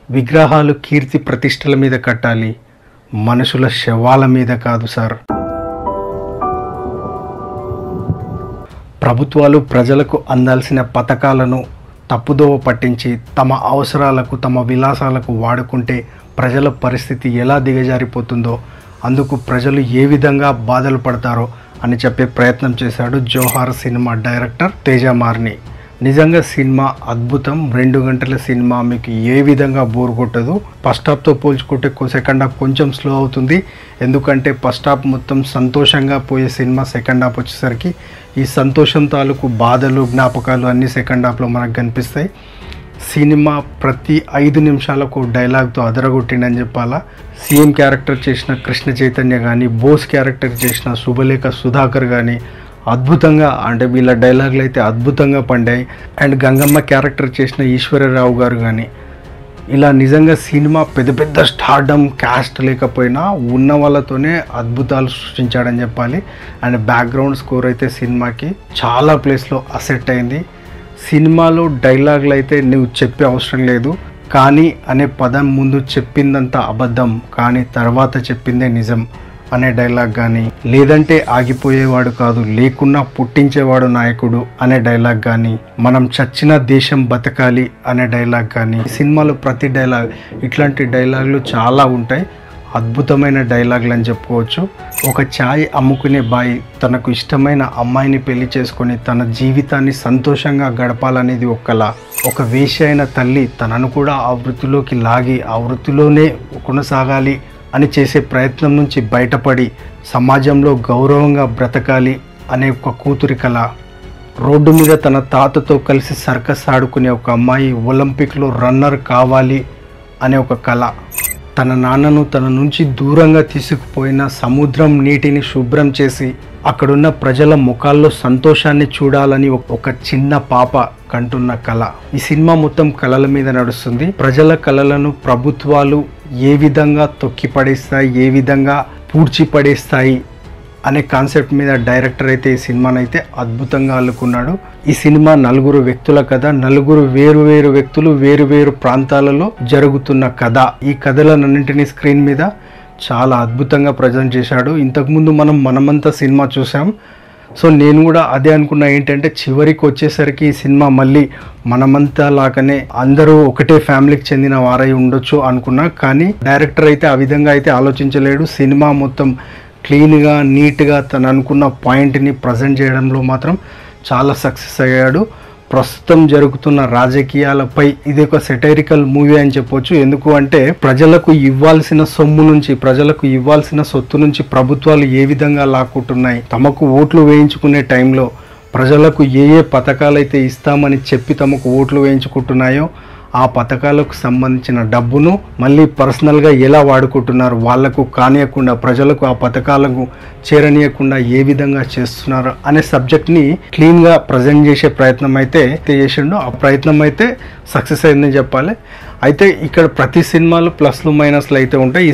విగ్రహాలు కీర్తి ప్రతిష్టల మీద కట్టాలి, మనుషుల శవాల మీద కాదు సార్. ప్రభుత్వాలు ప్రజలకు అందాల్సిన పథకాలను తప్పుదోవ పట్టించి తమ అవసరాలకు తమ విలాసాలకు వాడుకుంటే ప్రజల పరిస్థితి ఎలా దిగజారిపోతుందో, అందుకు ప్రజలు ఏ విధంగా బాధలు పడతారో అని చెప్పే ప్రయత్నం చేశాడు జోహార్ సినిమా డైరెక్టర్ తేజ మార్ని. నిజంగా సినిమా అద్భుతం. 2 గంటల సినిమా మీకు ఏ విధంగా బోర్ కొట్టదు. ఫస్ట్ హాఫ్తో పోల్చుకుంటే సెకండ్ హాఫ్ కొంచెం స్లో అవుతుంది. ఎందుకంటే ఫస్ట్ హాఫ్ మొత్తం సంతోషంగా పోయే సినిమా సెకండ్ హాఫ్ వచ్చేసరికి ఈ సంతోషం తాలూకు బాధలు జ్ఞాపకాలు అన్నీ సెకండ్ హాఫ్లో మనకు కనిపిస్తాయి. సినిమా ప్రతి 5 నిమిషాలకు డైలాగ్తో అదరగొట్టిండని చెప్పాలా. సీఎం క్యారెక్టర్ చేసిన కృష్ణ చైతన్య కానీ, బోస్ క్యారెక్టర్ చేసిన శుభలేఖ సుధాకర్ కానీ అద్భుతంగా, అంటే వీళ్ళ డైలాగులు అయితే అద్భుతంగా పండాయి. అండ్ గంగమ్మ క్యారెక్టర్ చేసిన ఈశ్వరరావు గారు కానీ, ఇలా నిజంగా సినిమా పెద్ద స్టార్డమ్ క్యాస్ట్ లేకపోయినా ఉన్న వాళ్ళతోనే అద్భుతాలు సృష్టించాడని చెప్పాలి. అండ్ బ్యాక్గ్రౌండ్ స్కోర్ అయితే సినిమాకి చాలా ప్లేస్లో అసెట్ అయింది. సినిమాలో డైలాగులు అయితే నువ్వు చెప్పే అవసరం లేదు, కానీ అనే పదం ముందు చెప్పిందంతా అబద్ధం, కానీ తర్వాత చెప్పిందే నిజం అనే డైలాగ్ కానీ, లేదంటే ఆగిపోయేవాడు కాదు లేకున్నా పుట్టించేవాడు నాయకుడు అనే డైలాగ్ కానీ, మనం చచ్చిన దేశం బతకాలి అనే డైలాగ్ కానీ, సినిమాలో ప్రతి డైలాగ్ ఇట్లాంటి డైలాగులు చాలా ఉంటాయి. అద్భుతమైన డైలాగులు అని చెప్పుకోవచ్చు. ఒక ఛాయ్ అమ్ముకునే బాయ్ తనకు ఇష్టమైన అమ్మాయిని పెళ్లి చేసుకొని తన జీవితాన్ని సంతోషంగా గడపాలనేది ఒక కళ. ఒక వేశ్య అయిన తల్లి తనను కూడా ఆ వృత్తిలోకి లాగి ఆ వృత్తిలోనే కొనసాగాలి అని చేసే ప్రయత్నం నుంచి బయటపడి సమాజంలో గౌరవంగా బ్రతకాలి అనే ఒక కూతురి కళ. రోడ్డు మీద తన తాతతో కలిసి సర్కస్ ఆడుకునే ఒక అమ్మాయి ఒలింపిక్లో రన్నర్ కావాలి అనే ఒక కళ. తన నాన్నను తన నుంచి దూరంగా తీసుకుపోయిన సముద్రం నీటిని శుభ్రం చేసి అక్కడున్న ప్రజల ముఖాల్లో సంతోషాన్ని చూడాలని ఒక చిన్న పాప కంటున్న కళ. ఈ సినిమా మొత్తం కళల మీద నడుస్తుంది. ప్రజల కళలను ప్రభుత్వాలు ఏ విధంగా తొక్కిపడేస్తాయి, ఏ విధంగా పూడ్చిపడేస్తాయి అనే కాన్సెప్ట్ మీద డైరెక్టర్ అయితే ఈ సినిమాను అయితే అద్భుతంగా అల్లుకున్నాడు. ఈ సినిమా 4 వ్యక్తుల కథ, 4 వేరు వ్యక్తులు వేరు ప్రాంతాలలో జరుగుతున్న కథ. ఈ కథలన్నింటినీ స్క్రీన్ మీద చాలా అద్భుతంగా ప్రజెంట్ చేశాడు. ఇంతకుముందు మనమంతా సినిమా చూసాం. సో నేను కూడా అదే అనుకున్నా, ఏంటంటే చివరికి వచ్చేసరికి ఈ సినిమా మళ్ళీ మనమంతా లాగానే అందరూ ఒకటే ఫ్యామిలీకి చెందిన వారై ఉండొచ్చు అనుకున్నా, కానీ డైరెక్టర్ అయితే ఆ విధంగా అయితే ఆలోచించలేడు. సినిమా మొత్తం క్లీన్గా నీట్గా తను అనుకున్న పాయింట్ని ప్రజెంట్ చేయడంలో మాత్రం చాలా సక్సెస్ అయ్యాడు. ప్రస్తుతం జరుగుతున్న రాజకీయాలపై ఇది ఒక సెటైరికల్ మూవీ అని చెప్పొచ్చు. ఎందుకు అంటే ప్రజలకు ఇవ్వాల్సిన సొమ్ము నుంచి, ప్రజలకు ఇవ్వాల్సిన సొత్తు నుంచి ప్రభుత్వాలు ఏ విధంగా లాక్కుంటున్నాయి, తమకు ఓట్లు వేయించుకునే టైంలో ప్రజలకు ఏ పథకాలు అయితే ఇస్తామని చెప్పి తమకు ఓట్లు వేయించుకుంటున్నాయో ఆ పథకాలకు సంబంధించిన డబ్బును మళ్ళీ పర్సనల్గా ఎలా వాడుకుంటున్నారు, వాళ్లకు కానియకుండా ప్రజలకు ఆ పథకాలకు చేరనీయకుండా ఏ విధంగా చేస్తున్నారు అనే సబ్జెక్ట్ని క్లీన్గా ప్రజెంట్ చేసే ప్రయత్నం అయితే చేసిండు. ఆ ప్రయత్నం అయితే సక్సెస్ అయిందని చెప్పాలి. అయితే ఇక్కడ ప్రతి సినిమాలో ప్లస్లు మైనస్లు అయితే ఉంటాయి.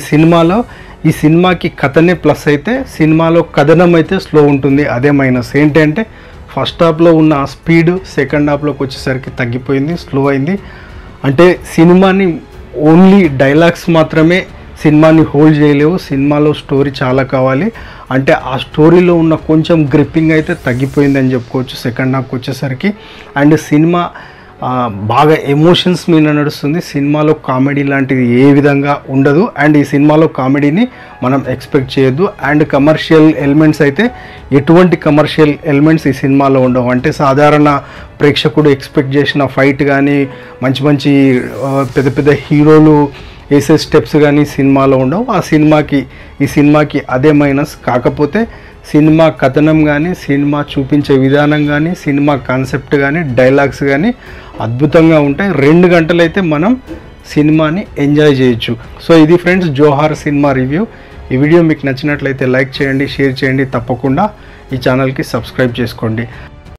ఈ సినిమాకి కథనే ప్లస్ అయితే సినిమాలో కథనం అయితే స్లో ఉంటుంది, అదే మైనస్. ఏంటంటే ఫస్ట్ హాఫ్లో ఉన్న ఆ స్పీడ్ సెకండ్ హాఫ్లోకి వచ్చేసరికి తగ్గిపోయింది, స్లో అయింది. అంటే సినిమాని ఓన్లీ డైలాగ్స్ మాత్రమే సినిమాని హోల్డ్ చేయలేవు, సినిమాలో స్టోరీ చాలా కావాలి. అంటే ఆ స్టోరీలో ఉన్న కొంచెం గ్రిప్పింగ్ అయితే తగ్గిపోయిందని చెప్పుకోవచ్చు సెకండ్ హాఫ్కి వచ్చేసరికి. అండ్ సినిమా బాగా ఎమోషన్స్ మీద నడుస్తుంది. సినిమాలో కామెడీ లాంటిది ఏ విధంగా ఉండదు. అండ్ ఈ సినిమాలో కామెడీని మనం ఎక్స్పెక్ట్ చేయొద్దు. అండ్ కమర్షియల్ ఎలిమెంట్స్ అయితే ఎటువంటి కమర్షియల్ ఎలిమెంట్స్ ఈ సినిమాలో ఉండవు. అంటే సాధారణ ప్రేక్షకుడు ఎక్స్పెక్ట్ చేసిన ఫైట్ కానీ, మంచి పెద్ద హీరోలు వేసే స్టెప్స్ కానీ సినిమాలో ఉండవు. ఈ సినిమాకి అదే మైనస్. కాకపోతే సినిమా కథనం కానీ, సినిమా చూపించే విధానం కానీ, సినిమా కాన్సెప్ట్ కానీ, డైలాగ్స్ కానీ అద్భుతంగా ఉంటాయి. 2 గంటలు అయితే మనం సినిమాని ఎంజాయ్ చేయొచ్చు. సో ఇది ఫ్రెండ్స్ జోహార్ సినిమా రివ్యూ. ఈ వీడియో మీకు నచ్చినట్లయితే లైక్ చేయండి, షేర్ చేయండి, తప్పకుండా ఈ ఛానల్కి సబ్స్క్రైబ్ చేసుకోండి.